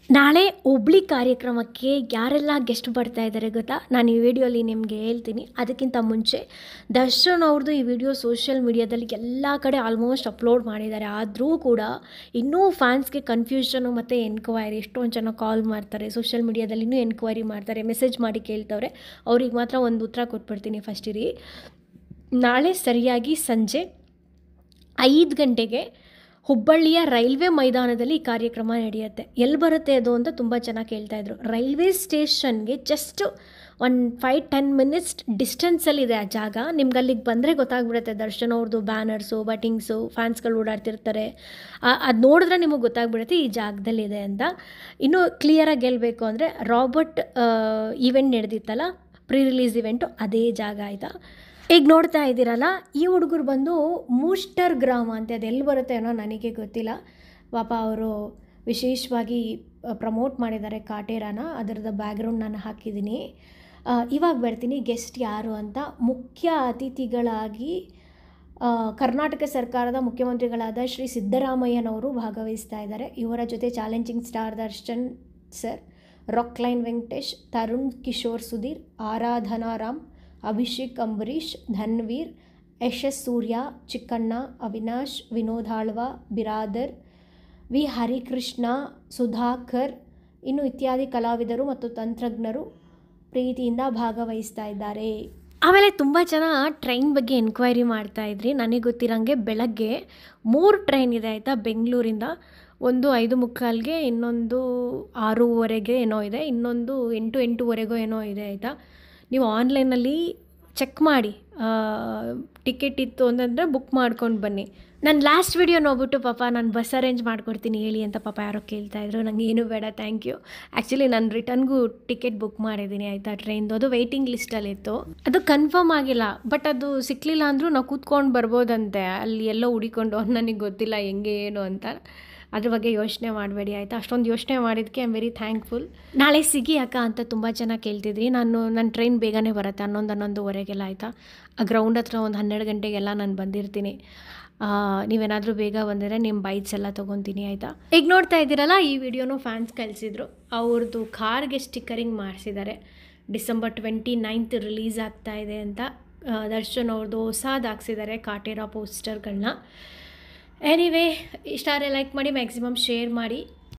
ನಾಳೆ ಹುಬ್ಳಿ ಕಾರ್ಯಕ್ರಮಕ್ಕೆ ಯಾರೆಲ್ಲ ಗೆಸ್ಟ್ ಬರ್ತಾ ಇದ್ದಾರೆ ಗೊತ್ತಾ? ನಾನು ಈ ವಿಡಿಯೋಲಿ ನಿಮಗೆ ಹೇಳ್ತೀನಿ. ಅದಕ್ಕಿಂತ ಮುಂಚೆ ದರ್ಶನ್ ಅವ್ರದ್ದು ಈ ವಿಡಿಯೋ ಸೋಷಿಯಲ್ ಮೀಡಿಯಾದಲ್ಲಿ ಎಲ್ಲ ಕಡೆ ಆಲ್ಮೋಸ್ಟ್ ಅಪ್ಲೋಡ್ ಮಾಡಿದ್ದಾರೆ. ಆದರೂ ಕೂಡ ಇನ್ನೂ ಫ್ಯಾನ್ಸ್ಗೆ ಕನ್ಫ್ಯೂಷನು ಮತ್ತು ಎನ್ಕ್ವೈರಿ. ಎಷ್ಟೊಂದು ಜನ ಕಾಲ್ ಮಾಡ್ತಾರೆ, ಸೋಷಿಯಲ್ ಮೀಡಿಯಾದಲ್ಲಿ ಇನ್ನೂ ಎನ್ಕ್ವೈರಿ ಮಾಡ್ತಾರೆ, ಮೆಸೇಜ್ ಮಾಡಿ ಕೇಳ್ತವ್ರೆ. ಅವ್ರಿಗೆ ಮಾತ್ರ ಒಂದು ಉತ್ತರ ಕೊಟ್ಬಿಡ್ತೀನಿ. ಫಸ್ಟ್ ಇರಿ, ನಾಳೆ ಸರಿಯಾಗಿ ಸಂಜೆ 5 ಗಂಟೆಗೆ ಹುಬ್ಬಳ್ಳಿಯ ರೈಲ್ವೆ ಮೈದಾನದಲ್ಲಿ ಈ ಕಾರ್ಯಕ್ರಮ ನಡೆಯುತ್ತೆ. ಎಲ್ಲಿ ಬರುತ್ತೆ ಅದು ಅಂತ ತುಂಬ ಚೆನ್ನಾಗಿ ಕೇಳ್ತಾಯಿದ್ರು. ರೈಲ್ವೆ ಸ್ಟೇಷನ್ಗೆ ಜಸ್ಟ್ ಒಂದು 5-10 ಮಿನಿಟ್ಸ್ ಡಿಸ್ಟೆನ್ಸಲ್ಲಿದೆ ಆ ಜಾಗ. ನಿಮ್ಗೆ ಅಲ್ಲಿಗೆ ಬಂದರೆ ಗೊತ್ತಾಗ್ಬಿಡುತ್ತೆ. ದರ್ಶನ್ ಅವ್ರದ್ದು ಬ್ಯಾನರ್ಸು, ಬಟಿಂಗ್ಸು, ಫ್ಯಾನ್ಸ್ಗಳು ಓಡಾಡ್ತಿರ್ತಾರೆ. ಅದು ನೋಡಿದ್ರೆ ನಿಮಗೆ ಗೊತ್ತಾಗ್ಬಿಡುತ್ತೆ ಈ ಜಾಗದಲ್ಲಿದೆ ಅಂತ. ಇನ್ನೂ ಕ್ಲಿಯರಾಗಿ ಗೆಲ್ಲಬೇಕು ಅಂದರೆ ರಾಬರ್ಟ್ ಈವೆಂಟ್ ನಡೆದಿತ್ತಲ್ಲ, ಪ್ರೀ ರಿಲೀಸ್ ಇವೆಂಟು, ಅದೇ ಜಾಗ ಆಯಿತಾ. ಈಗ ನೋಡ್ತಾ ಇದ್ದೀರಲ್ಲ, ಈ ಹುಡುಗರು ಬಂದು ಮೂಷ್ಟರ್ ಗ್ರಾಮ ಅಂತ. ಅದು ಎಲ್ಲಿ ಬರುತ್ತೆ ಅನ್ನೋ ನನಗೆ ಗೊತ್ತಿಲ್ಲ. ಪಾಪ ಅವರು ವಿಶೇಷವಾಗಿ ಪ್ರಮೋಟ್ ಮಾಡಿದ್ದಾರೆ ಕಾಟೇರಾನ. ಅದರದ ಬ್ಯಾಕ್ಗ್ರೌಂಡ್ ನಾನು ಹಾಕಿದ್ದೀನಿ. ಇವಾಗ ಬರ್ತೀನಿ ಗೆಸ್ಟ್ ಯಾರು ಅಂತ. ಮುಖ್ಯ ಅತಿಥಿಗಳಾಗಿ ಕರ್ನಾಟಕ ಸರ್ಕಾರದ ಮುಖ್ಯಮಂತ್ರಿಗಳಾದ ಶ್ರೀ ಸಿದ್ದರಾಮಯ್ಯನವರು ಭಾಗವಹಿಸ್ತಾ ಇದ್ದಾರೆ. ಇವರ ಜೊತೆ challenging star Darshan sir, Rockline Venkatesh, Tarun Kishore Sudhir, Aradhana Ram, Abhishek Ambareesh, Dhanveer, Yashas Surya, Chikkanna, Avinash, Vinod Alva, Biradar, V Harikrishna, Sudhakar, ಇನ್ನು ಇತ್ಯಾದಿ ಕಲಾವಿದರು ಮತ್ತು ತಂತ್ರಜ್ಞರು ಪ್ರೀತಿಯಿಂದ ಭಾಗವಹಿಸ್ತಾ ಇದ್ದಾರೆ. ಆಮೇಲೆ ತುಂಬ ಜನ ಟ್ರೈನ್ ಬಗ್ಗೆ ಎನ್ಕ್ವೈರಿ ಮಾಡ್ತಾಯಿದ್ರಿ. ನನಗೆ ಗೊತ್ತಿರೋಂಗೆ ಬೆಳಗ್ಗೆ 3 ಟ್ರೈನ್ ಇದೆ ಆಯಿತಾ, ಬೆಂಗಳೂರಿಂದ. ಒಂದು 5:45ಗೆ, ಇನ್ನೊಂದು 6:15ಗೆ ಏನೋ ಇದೆ, ಇನ್ನೊಂದು 8-8:15 ಏನೋ ಇದೆ ಆಯಿತಾ. ನೀವು ಆನ್ಲೈನಲ್ಲಿ ಚೆಕ್ ಮಾಡಿ, ಟಿಕೆಟ್ ಇತ್ತು ಅಂತಂದರೆ ಬುಕ್ ಮಾಡ್ಕೊಂಡು ಬನ್ನಿ. ನಾನು ಲಾಸ್ಟ್ ವಿಡಿಯೋ ನೋಡ್ಬಿಟ್ಟು ಪಾಪ ನಾನು ಬಸ್ ಅರೇಂಜ್ ಮಾಡ್ಕೊಡ್ತೀನಿ ಹೇಳಿ ಅಂತ ಪಾಪ ಯಾರೋ ಕೇಳ್ತಾಯಿದ್ರು. ನನಗೆ ಏನೂ ಬೇಡ, ಥ್ಯಾಂಕ್ ಯು. ಆ್ಯಕ್ಚುಲಿ ನಾನು ರಿಟರ್ನ್ಗೂ ಟಿಕೆಟ್ ಬುಕ್ ಮಾಡಿದ್ದೀನಿ ಆಯಿತಾ, ಟ್ರೈನ್ದು. ಅದು ವೆಯ್ಟಿಂಗ್ ಲಿಸ್ಟಲ್ಲಿತ್ತು, ಅದು ಕನ್ಫರ್ಮ್ ಆಗಿಲ್ಲ. ಬಟ್ ಅದು ಸಿಕ್ಕಲಿಲ್ಲ ಅಂದರೂ ನಾವು ಕೂತ್ಕೊಂಡು ಬರ್ಬೋದಂತೆ ಅಲ್ಲಿ ಎಲ್ಲೋ ಹುಡಿಕೊಂಡು. ನನಗೆ ಗೊತ್ತಿಲ್ಲ ಹೆಂಗೆ ಏನು ಅಂತ. ಅದ್ರ ಬಗ್ಗೆ ಯೋಚನೆ ಮಾಡಬೇಡಿ ಆಯಿತಾ. ಅಷ್ಟೊಂದು ಯೋಚನೆ ಮಾಡಿದ್ದಕ್ಕೆ ಐ ಆಮ್ ವೆರಿ ಥ್ಯಾಂಕ್ಫುಲ್. ನಾಳೆ ಸಿಗಿ ಅಕ್ಕ ಅಂತ ತುಂಬ ಜನ ಕೇಳ್ತಿದ್ರಿ. ನನ್ನ ಟ್ರೈನ್ ಬೇಗನೆ ಬರುತ್ತೆ, 11-11:15 ಆಯಿತಾ. ಆ ಗ್ರೌಂಡ್ ಹತ್ರ ಒಂದು 12 ಗಂಟೆಗೆಲ್ಲ ನಾನು ಬಂದಿರ್ತೀನಿ. ನೀವೇನಾದರೂ ಬೇಗ ಬಂದರೆ ನಿಮ್ಮ ಬೈಟ್ಸ್ ಎಲ್ಲ ತೊಗೊತೀನಿ ಆಯಿತಾ. ಈಗ ನೋಡ್ತಾ ಇದ್ದೀರಲ್ಲ, ಈ ವಿಡಿಯೋನು ಫ್ಯಾನ್ಸ್ ಕಳಿಸಿದ್ರು. ಅವ್ರದ್ದು ಕಾರ್ಗೆ ಸ್ಟಿಕ್ಕರಿಂಗ್ ಮಾಡಿಸಿದ್ದಾರೆ. ಡಿಸೆಂಬರ್ 29 ರಿಲೀಸ್ ಆಗ್ತಾ ಇದೆ ಅಂತ. ದರ್ಶನ್ ಅವ್ರದ್ದು ಹೊಸದು ಹಾಕ್ಸಿದ್ದಾರೆ ಕಾಟೇರ ಪೋಸ್ಟರ್ಗಳನ್ನ. ಎನಿವೇ, ಇಷ್ಟಾರೆ ಲೈಕ್ ಮಾಡಿ, ಮ್ಯಾಕ್ಸಿಮಮ್ ಶೇರ್ ಮಾಡಿ.